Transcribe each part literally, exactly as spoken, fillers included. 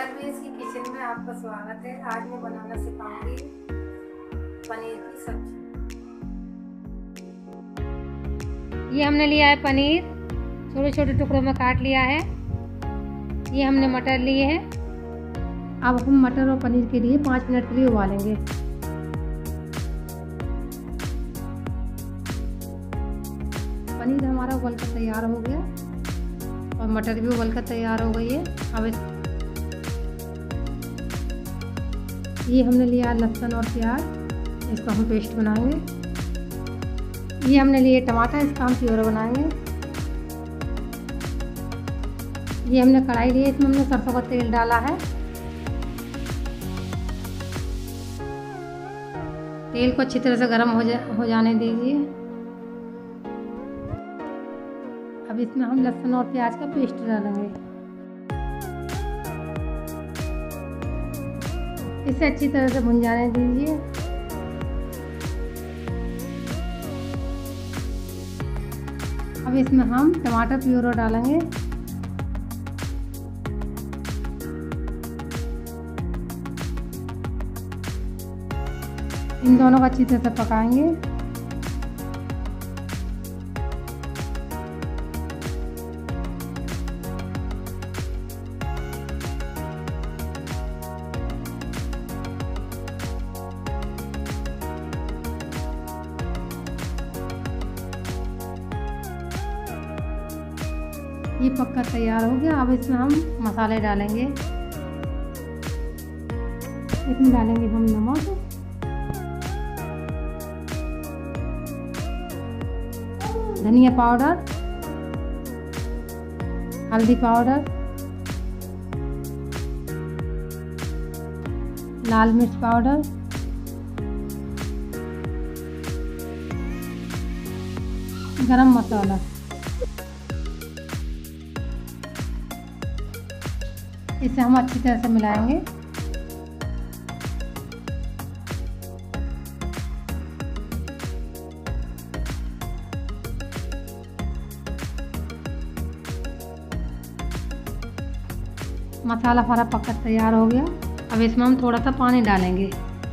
सर्वेश की किचन में आपका स्वागत है। आज मैं बनाना सिखाऊंगी पनीर की सब्जी। ये हमने लिया है पनीर, छोटे छोटे टुकड़ों में काट लिया है। ये हमने मटर लिए हैं। अब हम मटर और पनीर के लिए पाँच मिनट के लिए उबालेंगे। पनीर हमारा उबल कर तैयार हो गया और मटर भी उबल कर तैयार हो गई है। अब इस ये हमने लिया लहसुन और प्याज, इसका हम पेस्ट बनाएंगे। ये हमने लिए टमाटर, इसका हम प्यूरी बनाएंगे। ये हमने कढ़ाई ली है, इसमें हमने सरसों का तेल डाला है। तेल को अच्छी तरह से गर्म हो जा हो जाने दीजिए। अब इसमें हम लहसुन और प्याज का पेस्ट डालेंगे। इसे अच्छी तरह से भुन जाने दीजिए। अब इसमें हम टमाटर प्यूरी डालेंगे। इन दोनों को अच्छी तरह से पकाएंगे। ये पक्का तैयार हो गया। अब इसमें हम मसाले डालेंगे। इसमें डालेंगे हम नमक, धनिया पाउडर, हल्दी पाउडर, लाल मिर्च पाउडर, गरम मसाला। इसे हम अच्छी तरह से मिलाएंगे। मसाला हमारा पक्का तैयार हो गया। अब इसमें हम थोड़ा सा पानी डालेंगे।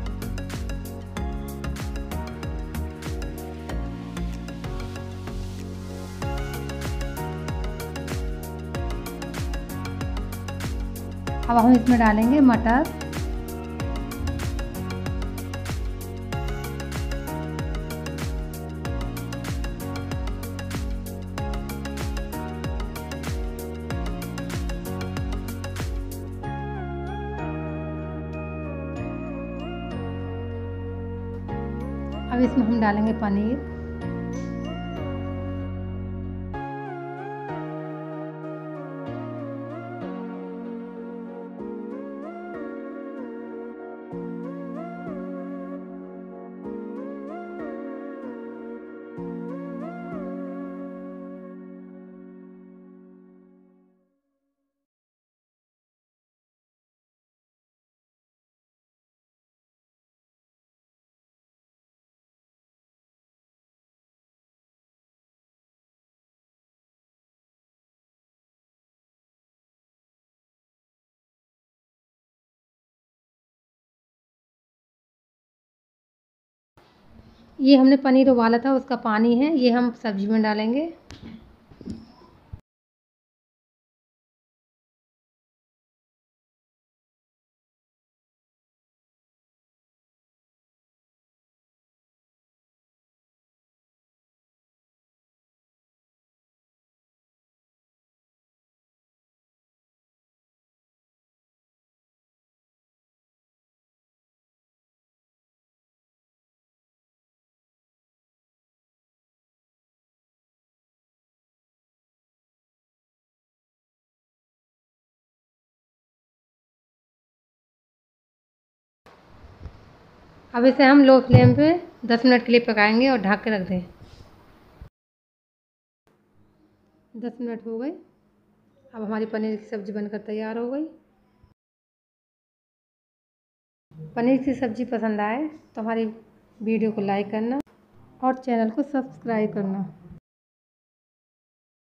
अब हम इसमें डालेंगे मटर, अब इसमें हम डालेंगे पनीर। ये हमने पनीर उबाला था, उसका पानी है, ये हम सब्जी में डालेंगे। अब इसे हम लो फ्लेम पे दस मिनट के लिए पकाएंगे और ढक के रख दें। दस मिनट हो गए। अब हमारी पनीर की सब्ज़ी बनकर तैयार हो गई। पनीर की सब्ज़ी पसंद आए तो हमारी वीडियो को लाइक करना और चैनल को सब्सक्राइब करना।